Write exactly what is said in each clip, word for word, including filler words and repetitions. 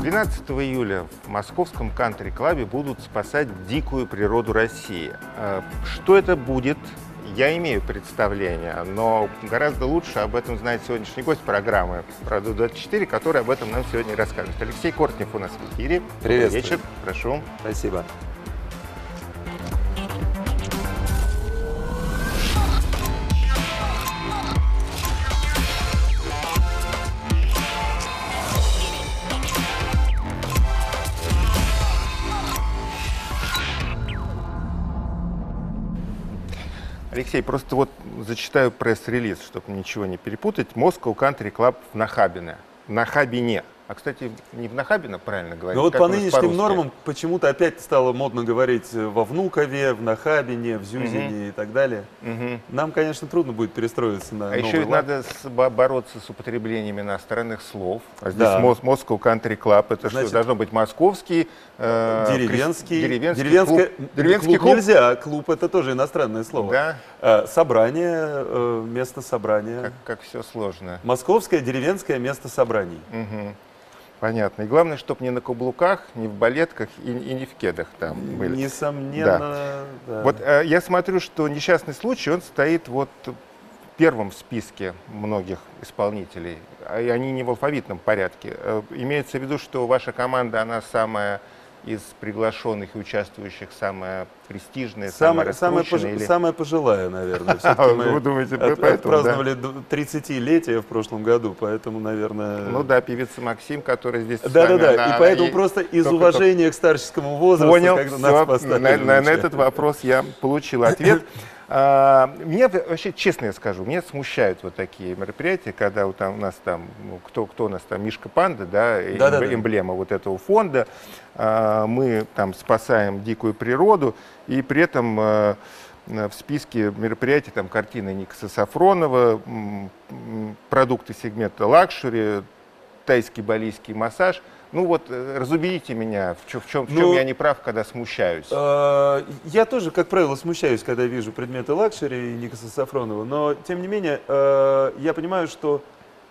двенадцатого июля в московском кантри-клабе будут спасать дикую природу России. Что это будет, я имею представление, но гораздо лучше об этом знает сегодняшний гость программы «Продукт двадцать четыре», который об этом нам сегодня расскажет. Алексей Кортнев у нас в эфире. Привет. Добрый вечер. Прошу. Спасибо. Алексей, просто вот зачитаю пресс-релиз, чтобы ничего не перепутать. Moscow Country Club в Нахабино. Нахабине. А, кстати, не в Нахабино, правильно говорить? Но вот по нынешним нормам почему-то опять стало модно говорить во Внукове, в Нахабине, в Зюзине угу. и так далее. Угу. Нам, конечно, трудно будет перестроиться на А новый еще ведь лад. надо с, бороться с употреблениями иностранных слов. А здесь да. Moscow Country Club. Это Значит, что, должно быть московский, э, деревенский, деревенский, деревенское, клуб. Деревенский клуб, клуб нельзя, клуб это тоже иностранное слово. Да. Э, собрание, э, место собрания. Как, как все сложно. Московское деревенское место собраний. Угу. Понятно. И главное, чтобы не на каблуках, не в балетках и, и не в кедах там были. Несомненно. Да. Да. Вот э, я смотрю, что несчастный случай, он стоит вот в первом списке многих исполнителей. И они не в алфавитном порядке. Э, имеется в виду, что ваша команда, она самая из приглашенных и участвующих, самая престижная, самая, самая раскрученная? Самая, или... самая пожилая, наверное. Вы думаете, от, поэтому, отпраздновали да? тридцатилетие в прошлом году, поэтому, наверное... Ну да, певица Максим, которая здесь... Да-да-да, и поэтому просто из уважения к старческому возрасту понял, как нас поставили. На, на, на этот вопрос я получил ответ. А, меня вообще, честно я скажу, меня смущают вот такие мероприятия, когда вот там, у нас там, ну, кто, кто у нас там, Мишка Панда, да, да, да, эмблема да. вот этого фонда, а, мы там спасаем дикую природу, и при этом а, в списке мероприятий там картины Никаса Сафронова, продукты сегмента лакшери, тайский балийский массаж. Ну вот, разубедите меня, в чем, в чем, в чем ну, я не прав, когда смущаюсь. Э, я тоже, как правило, смущаюсь, когда вижу предметы лакшери Никаса Сафронова, но, тем не менее, э, я понимаю, что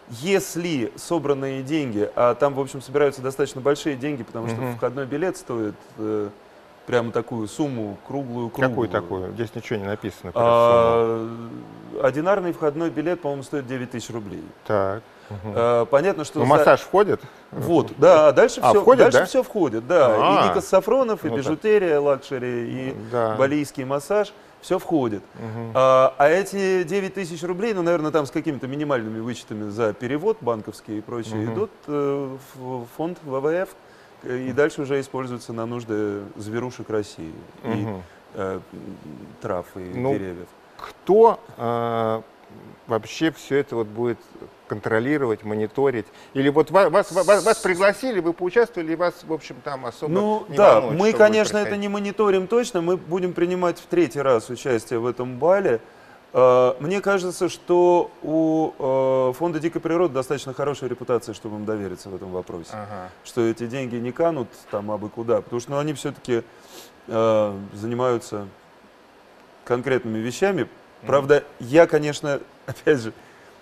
если собранные деньги, а там, в общем, собираются достаточно большие деньги, потому что mm-hmm. входной билет стоит э, прямо такую сумму, круглую-круглую. Какую такую? Здесь ничего не написано. А, одинарный входной билет, по-моему, стоит девять тысяч рублей. Так. Угу. А, понятно, что... Но массаж за... входит? Вот, да, дальше, а, все, входит, дальше да? все входит, да. А-а-а. И Никас Сафронов, и вот бижутерия, так. лакшери, и да. балийский массаж, все входит. Угу. А, а эти девять тысяч рублей, ну, наверное, там с какими-то минимальными вычетами за перевод банковский и прочее, угу. идут э, в фонд вэ вэ эф, и дальше уже используются на нужды зверушек России, угу. и э, трав, и ну, деревьев. Кто э, вообще все это вот будет контролировать, мониторить? Или вот вас, вас, вас, вас пригласили, вы поучаствовали, и вас, в общем, там особо ну, не да, волнует, мы, конечно, это не мониторим точно, мы будем принимать в третий раз участие в этом бале. Мне кажется, что у фонда дикой природы достаточно хорошая репутация, чтобы им довериться в этом вопросе. Ага. Что эти деньги не канут там абы куда, потому что ну, они все-таки э, занимаются конкретными вещами. Правда, mm-hmm. я, конечно, опять же,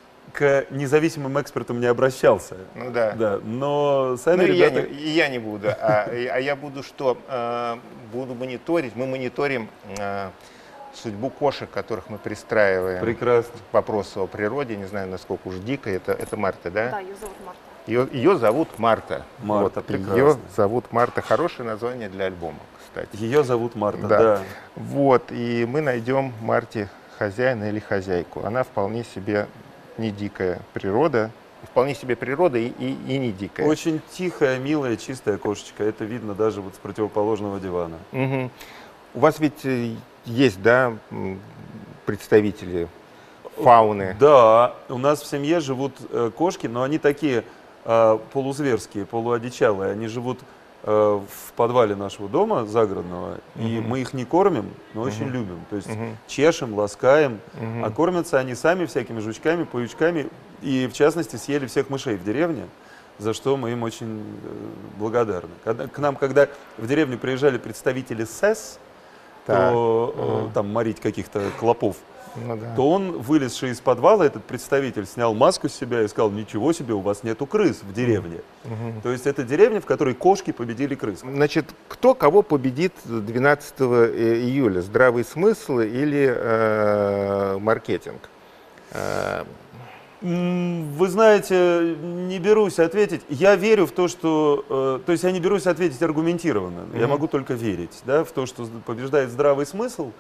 к независимым экспертам не обращался. Ну да. да но сами ну, ребята... И я не, и я не буду. А, а я буду что? Э, буду мониторить. Мы мониторим э, судьбу кошек, которых мы пристраиваем. Прекрасно. К вопросу о природе. Не знаю, насколько уж дико. Это, это Марта, да? Да, ее зовут Марта. Ее, ее зовут Марта. Марта, вот, прекрасно. Ее зовут Марта. Хорошее название для альбома, кстати. Ее зовут Марта, да. да. Вот, и мы найдем Марте хозяина или хозяйку. Она вполне себе не дикая природа, вполне себе природа и, и, и не дикая. Очень тихая, милая, чистая кошечка. Это видно даже вот с противоположного дивана. Угу. У вас ведь есть, да, представители фауны? Да, у нас в семье живут э, кошки, но они такие э, полузверские, полуодичалые. Они живут э, в подвале нашего дома загородного, uh-huh. и мы их не кормим, но uh-huh. очень любим. То есть uh-huh. чешем, ласкаем, uh-huh. а кормятся они сами всякими жучками, паучками. И в частности съели всех мышей в деревне, за что мы им очень э, благодарны. Когда, к нам, когда в деревню приезжали представители СЭС, то э, Ага. там морить каких-то клопов, Ну да. то он, вылезший из подвала, этот представитель, снял маску с себя и сказал: ничего себе, у вас нету крыс в деревне. Мгм. То есть это деревня, в которой кошки победили крыс. Значит, кто кого победит двенадцатого июля? Здравый смысл или э, маркетинг? Э, М, Вы знаете, не берусь ответить. Я верю в то, что... э, то есть я не берусь ответить аргументированно. Я Мгм. могу только верить, да, в то, что побеждает здравый смысл.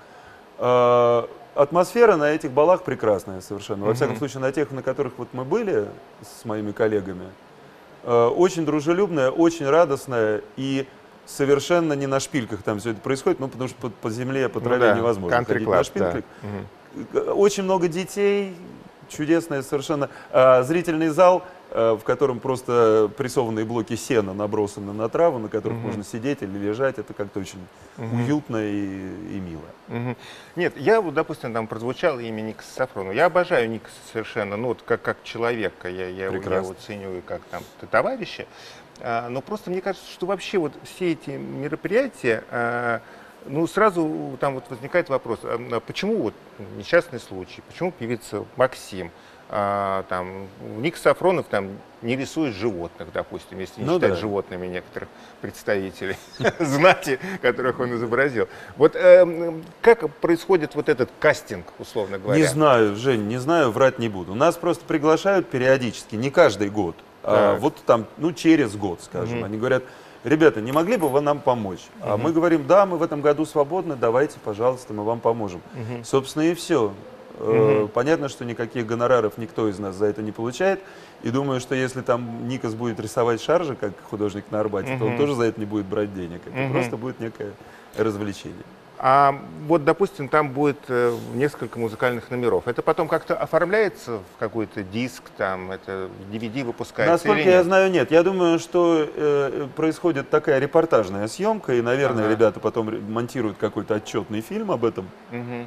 Э, атмосфера на этих балах прекрасная совершенно. Во всяком Мгм. случае, на тех, на которых вот мы были с моими коллегами. Э, очень дружелюбная, очень радостная и совершенно не на шпильках там все это происходит, ну, потому что по, по земле, по ну траве да, невозможно country ходить club, на шпильках. да. Мгм. Очень много детей, чудесная совершенно. А, зрительный зал, а, в котором просто прессованные блоки сена набросаны на траву, на которых Мгм. можно сидеть или лежать. Это как-то очень Мгм. уютно и, и мило. Мгм. Нет, я вот, допустим, там прозвучало имя Никаса Сафронова. Я обожаю Никаса совершенно, ну вот как, как человека, я, я, его- я Прекрасно. его ценю и как там товарища. А, но просто мне кажется, что вообще вот все эти мероприятия, а, ну сразу там вот возникает вопрос, а, а почему вот несчастный случай, почему певица Максим, а, там Ник Сафронов там не рисует животных, допустим, если не Ну считать да. животными некоторых представителей знати, которых он изобразил. Вот эм, как происходит вот этот кастинг, условно говоря? Не знаю, Жень, не знаю, врать не буду. Нас просто приглашают периодически, не каждый год, а Так. вот там, ну, через год, скажем. Мгм. Они говорят: ребята, не могли бы вы нам помочь? А Мгм. мы говорим: да, мы в этом году свободны, давайте, пожалуйста, мы вам поможем. Мгм. Собственно, и все. Мгм. Понятно, что никаких гонораров никто из нас за это не получает. И думаю, что если там Никас будет рисовать шаржи, как художник на Арбате, то он Мгм. тоже за это не будет брать денег. Это Мгм. просто будет некое развлечение. А вот, допустим, там будет э, несколько музыкальных номеров. Это потом как-то оформляется в какой-то диск, там, это в ди ви ди выпускается Насколько или я нет? знаю, нет. Я думаю, что э, происходит такая репортажная съемка, и, наверное, Ага. ребята потом ре- монтируют какой-то отчетный фильм об этом. Мгм.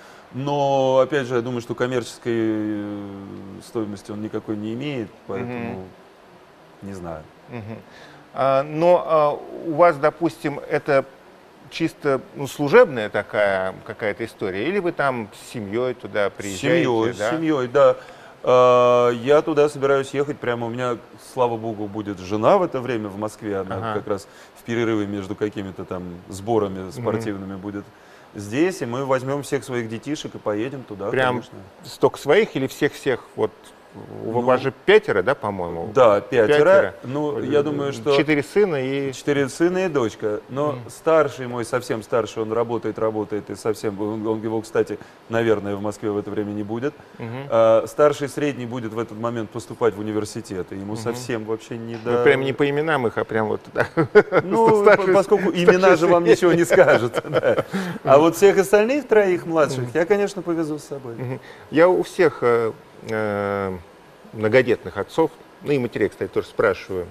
Но, опять же, я думаю, что коммерческой э, стоимости он никакой не имеет, поэтому не знаю. Мгм. А, но а, у вас, допустим, это чисто ну, служебная такая какая-то история, или вы там с семьей туда С приезжаете? семьей, да? с семьей, да. А, Я туда собираюсь ехать прямо. У меня, слава богу, будет жена в это время в Москве. Она Ага. как раз в перерыве между какими-то там сборами спортивными будет здесь. И мы возьмем всех своих детишек и поедем туда, Прям конечно. столько своих или всех-всех? Вот у Ну, вас же пятеро, да, по-моему? Да, пятеро. Пятеро. Ну, я думаю, что... Четыре сына и... Четыре сына и дочка. Но старший мой, совсем старший, он работает, работает и совсем... Он, он его, кстати, наверное, в Москве в это время не будет. Мгм. А, старший средний будет в этот момент поступать в университет. И ему совсем вообще не до... Ну, прям не по именам их, а прям вот... да. Ну, Старший- по- поскольку старший имена же вам сын. ничего не скажут. Да. А вот всех остальных троих младших я, конечно, повезу с собой. Мгм. Я у всех э, э, многодетных отцов, ну и матерей, кстати, тоже спрашиваю,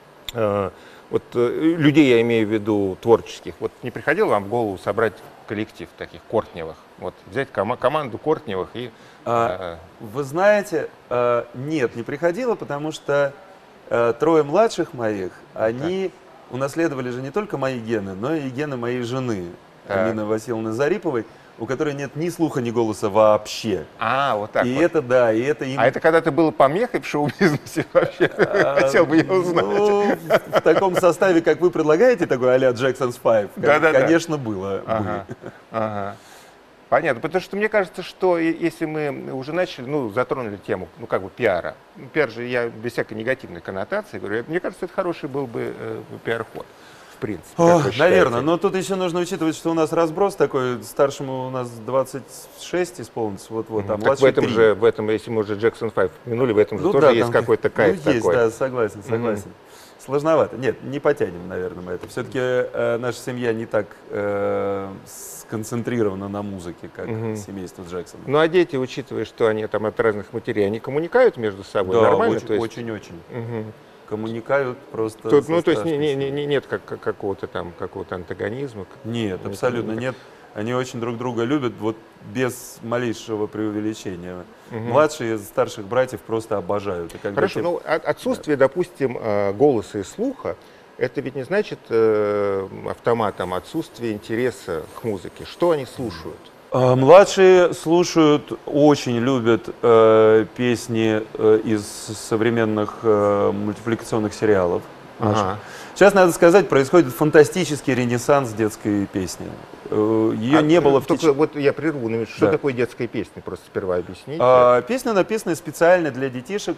э, вот э, людей я имею в виду творческих, вот не приходило вам в голову собрать коллектив таких Кортневых, вот взять кома- команду Кортневых и... А, э, Вы знаете, э, нет, не приходило, потому что э, трое младших моих, они унаследовали же не только мои гены, но и гены моей жены, Так. Амины Васильевны Зариповой, у которой нет ни слуха, ни голоса вообще. А, вот так И вот. это, да, и это им... А это когда ты был помехой в шоу-бизнесе вообще? А, Хотел бы я узнать. Ну, в, в таком составе, как вы предлагаете, такой а-ля Джексонс пять, Да-да-да. конечно, было. Ага, были. ага. Понятно, потому что мне кажется, что и- если мы уже начали, ну, затронули тему, ну, как бы пиара. Ну, пиар же я без всякой негативной коннотации говорю, мне кажется, это хороший был бы э, пиар-ход, в принципе. как Ох, вы считаете? наверное, но тут еще нужно учитывать, что у нас разброс такой, старшему у нас двадцать шесть исполнится, вот-вот, а Так в младший этом три. же, в этом, если мы уже Джексон пять упомянули, в этом же Ну тоже да, есть там какой-то кайф ну, есть, такой. да, согласен, согласен. Сложновато. Нет, не потянем, наверное, мы это. Все-таки э, наша семья не так э, сконцентрирована на музыке, как Мгм. семейство Джексона. Ну, а дети, учитывая, что они там от разных матерей, они коммуникают между собой Да, нормально? очень, то есть, очень-очень. Мгм. Коммуникают просто. Тут, со ну, то есть не- страшной не- не- силой. не- нет как, как- какого-то там какого-то антагонизма. Нет, Не абсолютно коммуникают. нет. Они очень друг друга любят, вот без малейшего преувеличения. Мгм. Младшие из старших братьев просто обожают. И когда Хорошо, те- ну от- отсутствие, допустим, э, голоса и слуха, это ведь не значит э, автоматом отсутствие интереса к музыке. Что они слушают? А, Младшие слушают, очень любят э, песни э, из современных э, мультипликационных сериалов. Ага. Сейчас, надо сказать, происходит фантастический ренессанс детской песни. Э, Ее А, не было в только теч... вот я прерву на минуту. Что Да. такое детская песня? Просто сперва объясните. А, Песня написана специально для детишек,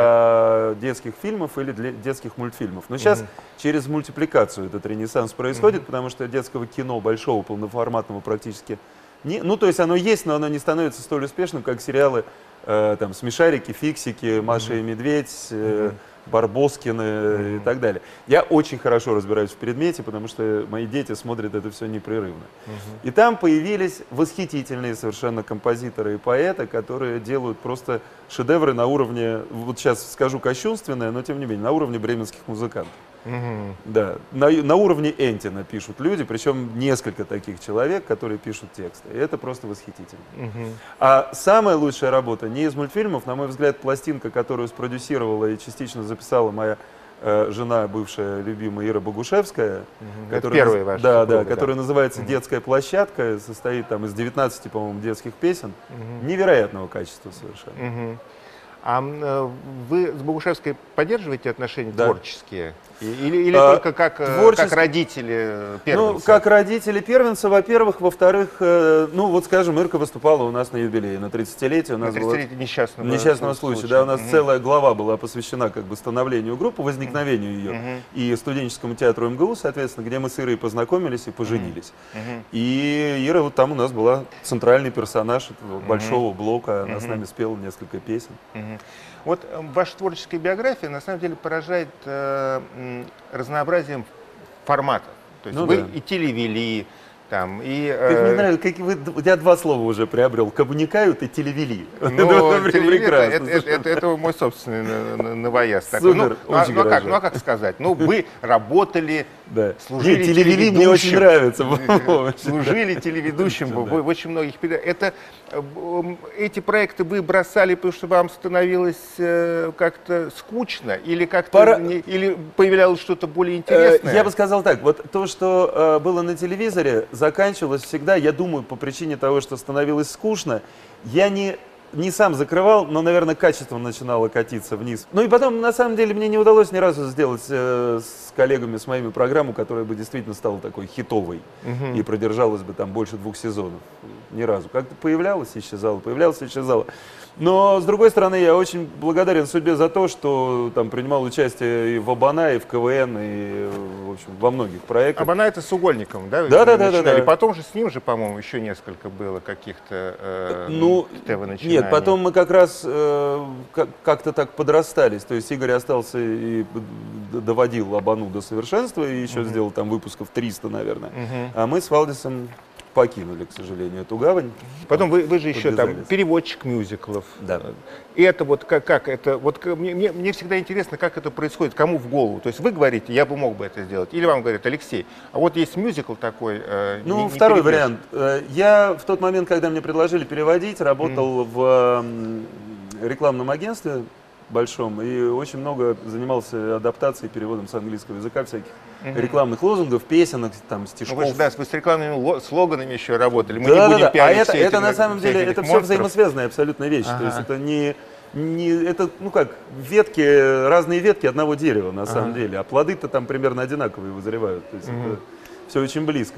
для детских фильмов или для детских мультфильмов. Но сейчас Мгм. через мультипликацию этот ренессанс происходит, потому что детского кино большого, полноформатного практически не... Ну, то есть оно есть, но оно не становится столь успешным, как сериалы э, там «Смешарики», «Фиксики», «Маша и Медведь», э, Барбоскины Мгм. и так далее. Я очень хорошо разбираюсь в предмете, потому что мои дети смотрят это все непрерывно. Мгм. И там появились восхитительные совершенно композиторы и поэты, которые делают просто шедевры на уровне, вот сейчас скажу кощунственное, но тем не менее, на уровне бременских музыкантов. Мгм. Да, на, на уровне Энтина пишут люди, причем несколько таких человек, которые пишут тексты. И это просто восхитительно. Мгм. А самая лучшая работа не из мультфильмов, на мой взгляд, пластинка, которую спродюсировала и частично записала моя э, жена, бывшая любимая Ира Богушевская. Мгм. Это которая первая наз- ваша Да, супруга, да, которая да. называется Мгм. «Детская площадка», состоит там из девятнадцати, по-моему, детских песен. Мгм. Невероятного качества совершенно. Мгм. А м, э, вы с Богушевской поддерживаете отношения Да. творческие? И- Или, или А, только как, э, творческ- как родители первенца? Ну, как родители первенца, во-первых. Во-вторых, э, ну, вот, скажем, Ирка выступала у нас на юбилее, на тридцатилетие. У На нас было тридцатилетие несчастного, несчастного су- случая. Да, у нас Мгм. целая глава была посвящена как бы становлению группы, возникновению ее. Мгм. И студенческому театру эм гэ у, соответственно, где мы с Ирой познакомились и поженились. Мгм. И Ира вот там у нас была центральный персонаж этого Мгм. большого блока. Она с Мгм. нами спела несколько песен. Мгм. Вот э, ваша творческая биография на самом деле поражает э, м, разнообразием форматов. То есть Ну вы да. и телевели, там, и... Как мне э, нравится, как вы, я два слова уже приобрел. Коммуникают и телевели. Ну, Это телевизор, прекрасно. это, это, это- это мой собственный на- на- новояз. такой. Супер, Ну, а- очень ну, а как, горжусь. ну, а как сказать? Ну, вы работали, Да. служили Нет, телевели мне очень телеведущим. нравится. Вова. Служили телеведущим Да. в, в очень многих передачах. Это, э, м, эти проекты вы бросали, потому что вам становилось э, как-то скучно? Или, как-то Пора- не- или появлялось что-то более Э, интересное? Я бы сказал так, вот то, что э, было на телевизоре, заканчивалось всегда, я думаю, по причине того, что становилось скучно. Я не, не сам закрывал, но, наверное, качество начинало катиться вниз. Ну и потом, на самом деле, мне не удалось ни разу сделать э, с коллегами, с моими программу, которая бы действительно стала такой хитовой Мгм. и продержалась бы там больше двух сезонов. Ни разу. Как-то появлялась, исчезала, появлялась, исчезала. Но, с другой стороны, я очень благодарен судьбе за то, что там принимал участие и в Абана, и в ка вэ эн, и, в общем, во многих проектах. Абана это с Угольниковым, да? вы Да, да, да, да, начинали? да. Потом же с ним же, по-моему, еще несколько было каких-то э, Ну, ТВ-начинаний. нет, потом мы как раз э, как- как-то так подрастались. То есть Игорь остался и д- доводил Абану до совершенства, и еще сделал там выпусков триста, наверное. Мгм. А мы с Валдисом покинули, к сожалению, эту гавань. Потом вы, вы же еще там Подвязались. переводчик мюзиклов. Да. И это вот как, как это, вот к- мне, мне, мне всегда интересно, как это происходит, кому в голову. То есть вы говорите, я бы мог бы это сделать, или вам говорят, Алексей, а вот есть мюзикл такой. э, Ну, не- не второй переведешь. вариант. Э, Я в тот момент, когда мне предложили переводить, работал в м, рекламном агентстве большом и очень много занимался адаптацией, переводом с английского языка всяких рекламных лозунгов, песенок, там, Ну, стишков. вы же, да, вы с рекламными ло- слоганами еще работали. Мы Да, не да, будем да. А пиарить это, все это эти на на- самом деле, всяких это все монстров. взаимосвязанные абсолютно вещи. То есть Ага. это не, не, это, ну как, ветки, разные ветки одного дерева на самом Ага. деле. А плоды-то там примерно одинаковые вызревают. То есть это все очень близко.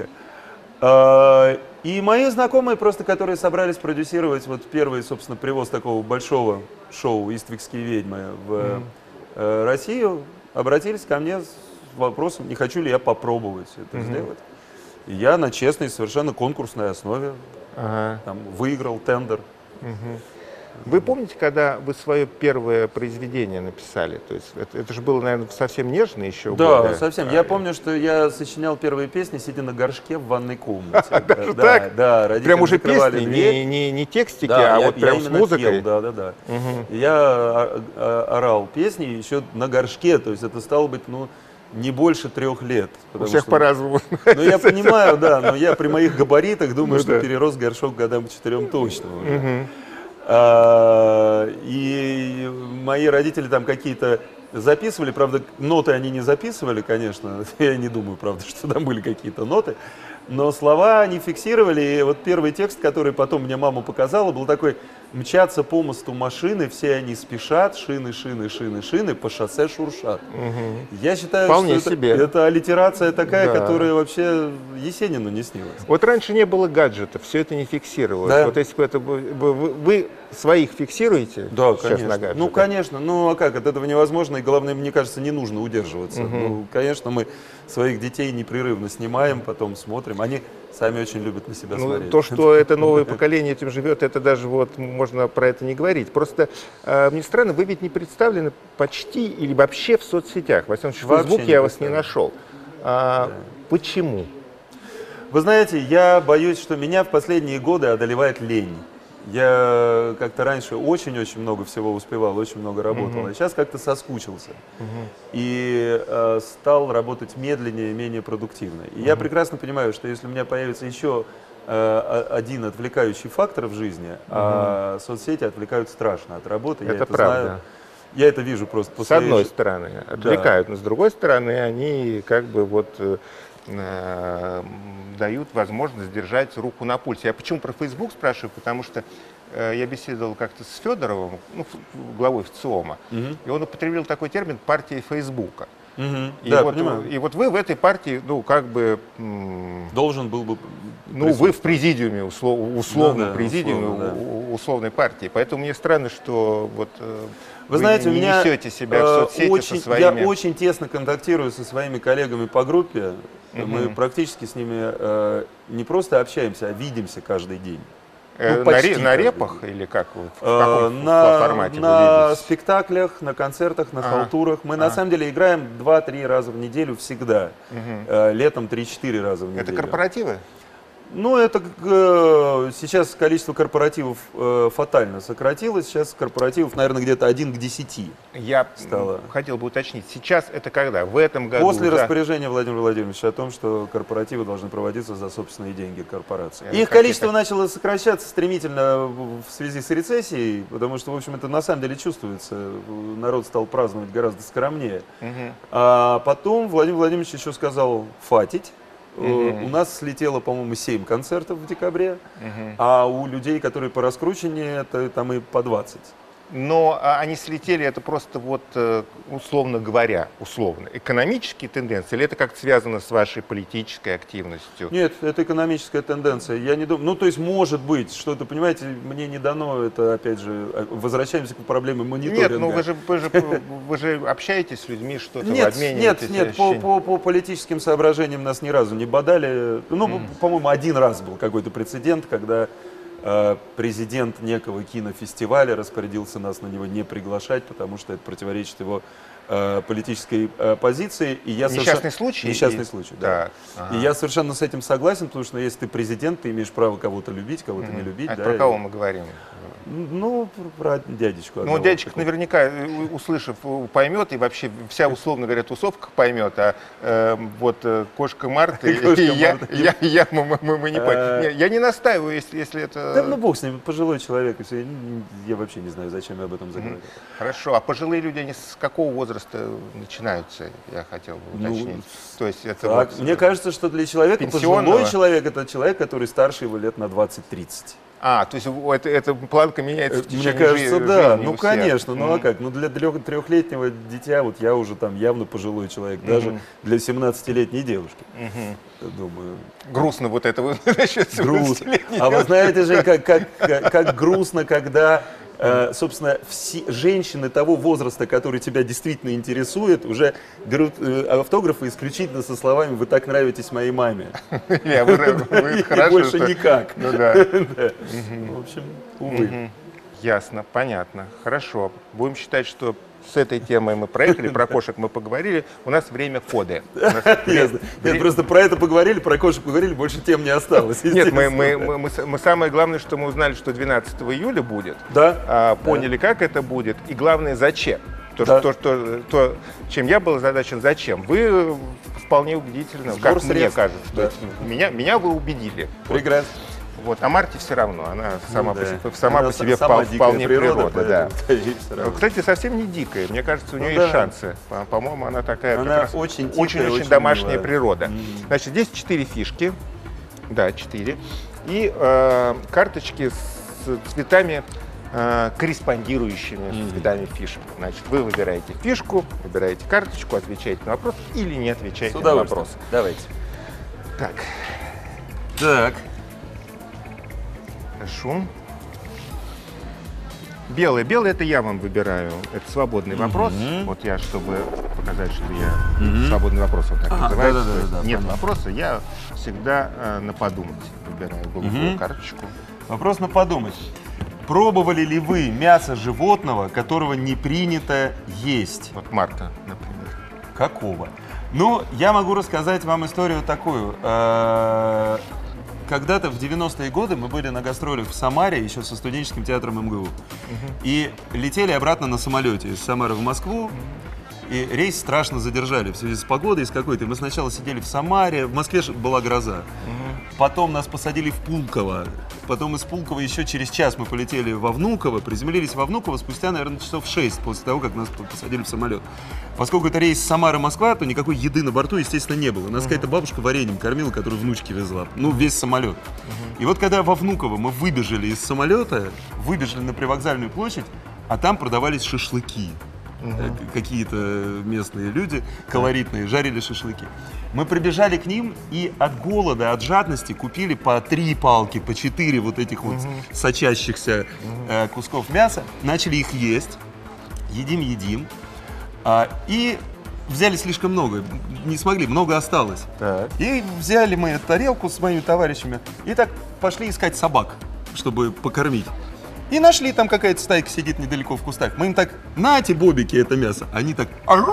А, И мои знакомые, просто которые собрались продюсировать вот первый, собственно, привоз такого большого шоу «Иствикские ведьмы» в э, Россию, обратились ко мне с вопросом, не хочу ли я попробовать это Мгм. сделать. И я на честной, совершенно конкурсной основе Ага. там, выиграл тендер. Мгм. Вы помните, когда вы свое первое произведение написали? То есть это, это же было, наверное, совсем нежно еще. Да, годы. совсем. А, Я помню, что я сочинял первые песни, сидя на горшке в ванной комнате. Даже да, так? Да, родители Прям уже закрывали песни, дверь. не, не, не текстики, Да, а я- вот я прям с именно музыкой. пел, да, да, да. Мгм. И Я а- а- орал песни еще на горшке, то есть это стало быть, ну, не больше трех лет. У потому всех что- по-разному. Ну, я понимаю, да, но я при моих габаритах думаю, Ну что да. перерос горшок годам к четырем точно уже. Мгм. А, И мои родители там какие-то записывали, правда, ноты они не записывали, конечно, я не думаю, правда, что там были какие-то ноты, но слова они фиксировали, и вот первый текст, который потом мне мама показала, был такой: «Мчатся по мосту машины, все они спешат, шины, шины, шины, шины, по шоссе шуршат». Угу. Я считаю, Вполне что себе. это, это аллитерация такая, Да. которая вообще Есенину не снилась. Вот раньше не было гаджетов, все это не фиксировалось. Да. Вот если бы это бы- вы, вы- вы своих фиксируете Да, сейчас конечно. на гаджетах? Ну, конечно. Ну, а как? От этого невозможно. И главное, мне кажется, не нужно удерживаться. Мгм. Ну, конечно, мы своих детей непрерывно снимаем, потом смотрим. Они сами очень любят на себя Ну, смотреть. то, что это новое поколение этим живет, это даже вот можно про это не говорить. Просто э, мне странно, вы ведь не представлены почти или вообще в соцсетях. Во всяком случае, в Вообще Фейсбуке не я вас не представлен. нашел. А, Да. Почему? Вы знаете, я боюсь, что меня в последние годы одолевает лень. Я как-то раньше очень-очень много всего успевал, очень много работал, Мгм. а сейчас как-то соскучился. Мгм. И э, стал работать медленнее, менее продуктивно. И я прекрасно понимаю, что если у меня появится еще э, о- один отвлекающий фактор в жизни, а соцсети отвлекают страшно от работы, я Это это правда. знаю. Я это вижу просто по С своей одной жи- стороны отвлекают, но с другой стороны они как бы вот э, э, дают возможность держать руку на пульсе. Я почему про Facebook спрашиваю? Потому что э, я беседовал как-то с Федоровым, ну, ф- главой ВЦИОМа, Мгм. и он употребил такой термин «партия Фейсбука». Мгм. И, Да, вот, понимаю. и вот вы в этой партии, ну, как бы, м, Должен был бы ну, вы в президиуме, услов- условном Ну да, президиуме условно, да. у- у- условной партии. Поэтому мне странно, что вот э, Вы знаете, у не меня несете себя в э, соцсети очень, со своими... я очень тесно контактирую со своими коллегами по группе. Мы Мгм. практически с ними э, не просто общаемся, а видимся каждый день. Э, ну, на, почти ре- на каждый репах день. или как вы? В Э, каком на формате на вы видитесь? спектаклях, на концертах, на А, халтурах. Мы а. на самом деле играем два-три раза в неделю всегда. Мгм. Э, летом три-четыре раза в неделю. Это корпоративы? Ну, это э, сейчас количество корпоративов э, фатально сократилось. Сейчас корпоративов, наверное, где-то один к десяти. Я Стало. м, хотел бы уточнить. Сейчас это когда? В этом году? После за- распоряжения Владимира Владимировича о том, что корпоративы должны проводиться за собственные деньги корпорации. Это Их какие-то- количество начало сокращаться стремительно в в связи с рецессией, потому что, в общем, это на самом деле чувствуется. Народ стал праздновать гораздо скромнее. Мгм. А потом Владимир Владимирович еще сказал «фатить». Э, Мгм. У нас слетело, по-моему, семь концертов в декабре, Мгм. а у людей, которые по раскрученнее, это там и по двадцать. Но а, они слетели, это просто вот, э, условно говоря, условно, экономические тенденции, или это как-то связано с вашей политической активностью? Нет, это экономическая тенденция. Я не думаю. Ну, то есть, может быть, что-то, понимаете, мне не дано это, опять же, э, возвращаемся к проблеме мониторинга. Нет, ну вы же, вы, же, вы же общаетесь с людьми, что-то вы Нет, обмениваетесь нет, нет, по, ощущениями. по, по политическим соображениям нас ни разу не бодали. Ну, по-моему, один раз был какой-то прецедент, когда э, президент некого кинофестиваля распорядился нас на него не приглашать, потому что это противоречит его э, политической э, позиции. И я Несчастный совершенно- случай? Несчастный И- случай, да. Так, ага. И я совершенно с этим согласен, потому что если ты президент, ты имеешь право кого-то любить, кого-то не любить. А это да, про и- кого мы говорим? Ну, про, про дядечку. Ну, одного дядечка такого. наверняка, э, услышав, э, поймет, и вообще вся, условно говоря, тусовка поймет, а э, вот э, кошка Марта и Кошка я, Марта. я, я, мы, мы- мы- мы не поймем. Э, Не, Я не настаиваю, если, если это... Да, ну бог с ним, пожилой человек, и всё. Я, не- я вообще не знаю, зачем я об этом заговорил. Хорошо, а пожилые люди, они с какого возраста начинаются, я хотел бы Ну, уточнить? То есть это Так, вот, мне э, кажется, что для человека пенсионного? пожилой человек это человек, который старше его лет на двадцать-тридцать. А, то есть это, эта планка меняется в Мне течение кажется, жи- да. жизни Ну, у всех. конечно. Ну, а Мгм. как? Ну, для трехлетнего дитя вот я уже там явно пожилой человек. Даже Мгм. для семнадцатилетней девушки. Мгм. Я думаю, Грустно вот это вот насчет грустно. семнадцатилетней А вы девушки. знаете же, как, как, как, как грустно, когда, э, собственно, все женщины того возраста, который тебя действительно интересует, уже берут э, автографы исключительно со словами «Вы так нравитесь моей маме». Не, вы- вы- И хорошо, больше что- никак. Ну да. Да. В общем, увы. Мгм. Ясно, понятно. Хорошо. Будем считать, что с этой темой мы проехали, про кошек мы поговорили. У нас время коды. У нас вре- Ясно. Нет, вре- просто про это поговорили, про кошек поговорили, больше тем не осталось. Нет, мы, естественно. мы, мы, мы, с- мы самое главное, что мы узнали, что двенадцатого июля будет. Да? А, поняли, как это будет, и главное, зачем. То, Да. что, то, то, чем я был озадачен, зачем. Вы вполне убедительно, Сбор как мне средств. кажется. То Да. есть меня, меня вы убедили. Вот. Прекрасно. Вот, а Марте все равно, она сама, Ну по, да. себе, сама Она по себе сама впол- дикая вполне природа, природа. Да. поэтому ей всё равно. Кстати, совсем не дикая. Мне кажется, у нее Ну есть да. шансы. По- По-моему, она такая Она как раз очень тихая, очень, очень домашняя милая. природа. Мгм. Значит, здесь четыре фишки. Да, четыре. И э, карточки с цветами, э, корреспондирующими Мгм. с цветами фишек. Значит, вы выбираете фишку, выбираете карточку, отвечаете на вопрос или не С отвечаете на удовольствием. вопрос. Давайте. Так, Так. хорошо. Белый. Белый — это я вам выбираю. Это свободный вопрос. Мгм. Вот я, чтобы показать, что я Мгм. свободный вопрос, он так Ага, называется. да-да-да, То есть да, нет понятно. вопроса, я всегда э, на подумать выбираю голубую Мгм. карточку. Вопрос на подумать. Пробовали ли вы мясо животного, которого не принято есть? Вот Марта, например. Какого? Ну, я могу рассказать вам историю такую. Э, Когда-то в девяностые годы мы были на гастролях в Самаре, еще со студенческим театром эм гэ у. И летели обратно на самолете из Самары в Москву. И рейс страшно задержали в связи с погодой, с какой-то. Мы сначала сидели в Самаре, в Москве ж была гроза. Потом нас посадили в Пулково. Потом из Пулково еще через час мы полетели во Внуково, приземлились во Внуково спустя, наверное, часов шесть после того, как нас посадили в самолет. Поскольку это рейс Самара-Москва, то никакой еды на борту, естественно, не было. Нас какая-то бабушка вареньем кормила, которую внучке везла. Ну, весь самолет. И вот когда во Внуково мы выбежали из самолета, выбежали на привокзальную площадь, а там продавались шашлыки. Э, Какие-то местные люди колоритные жарили шашлыки. Мы прибежали к ним и от голода, от жадности купили по три палки, по четыре вот этих вот сочащихся э, кусков мяса, начали их есть, едим, едим, а, и взяли слишком много, не смогли, много осталось. Так. И взяли мы тарелку с моими товарищами и так пошли искать собак, чтобы покормить. И нашли, там какая-то стайка сидит недалеко в кустах. Мы им так: нате, бобики, это мясо. Они так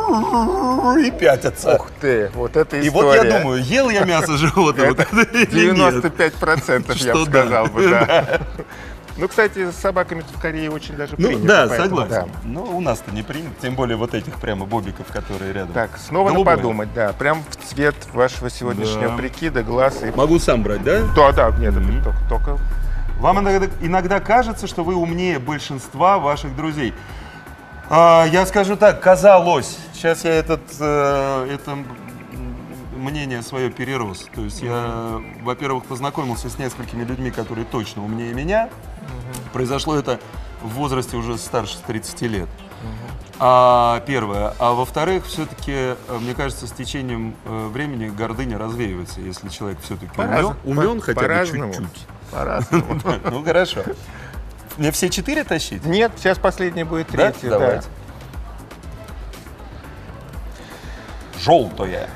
и пятятся. Ух ты, вот это И история. вот я думаю, ел я мясо животного Это тогда или девяносто нет? пять процентов, я Что бы да. сказал бы, да. Ну, кстати, с собаками в Корее очень даже Ну принято. да, поэтому согласен. да. Но у нас-то не принято, тем более вот этих прямо бобиков, которые рядом. Так, снова Голубое. надо подумать, да, прям в цвет вашего сегодняшнего Да. прикида, глаз и... Могу сам брать, да? Да, да, нет, это Мгм. только, только... Вам иногда, иногда кажется, что вы умнее большинства ваших друзей. А, я скажу так, казалось. Сейчас я этот, э, это м, мнение свое перерос. То есть я, во-первых, познакомился с несколькими людьми, которые точно умнее меня. Произошло это в возрасте уже старше тридцати лет. А, первое. А во-вторых, все-таки, мне кажется, с течением э, времени гордыня развеивается, если человек все-таки По-разному. умен, умен По- хотя бы по-разному. чуть-чуть. По-разному. Ну хорошо. Мне все четыре тащить? Нет, сейчас последняя будет Да? третья, да. Давайте. Желтое.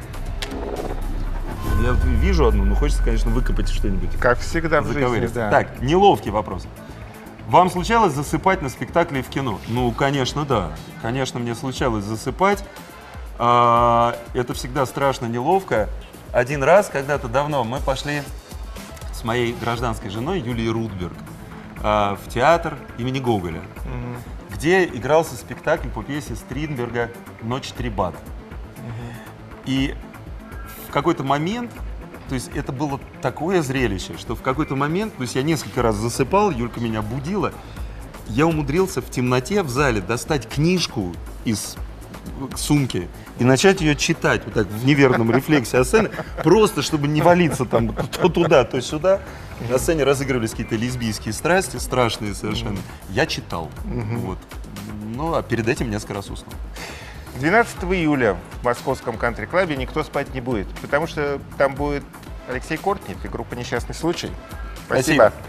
Я вижу одну, но хочется, конечно, выкопать что-нибудь. Как всегда в жизни, Заковыристо. да. Так, неловкий вопрос. Вам случалось засыпать на спектакле и в кино? Ну, конечно, да. Конечно, мне случалось засыпать. А, Это всегда страшно неловко. Один раз, когда-то давно, мы пошли с моей гражданской женой Юлией Рудберг а, в театр имени Гоголя, Мгм. где игрался спектакль по пьесе Стринберга «Ночь Трибат». И в какой-то момент, то есть это было такое зрелище, что в какой-то момент, то есть я несколько раз засыпал, Юлька меня будила, я умудрился в темноте в зале достать книжку из сумки и начать ее читать вот так в неверном рефлексе о сцене, просто чтобы не валиться там то туда, то сюда. На сцене разыгрывались какие-то лесбийские страсти, страшные совершенно. Я читал. Вот. Ну, а перед этим несколько раз уснул. двенадцатого июля в московском кантри-клабе никто спать не будет, потому что там будет Алексей Кортнев и группа «Несчастный случай». Спасибо. Спасибо.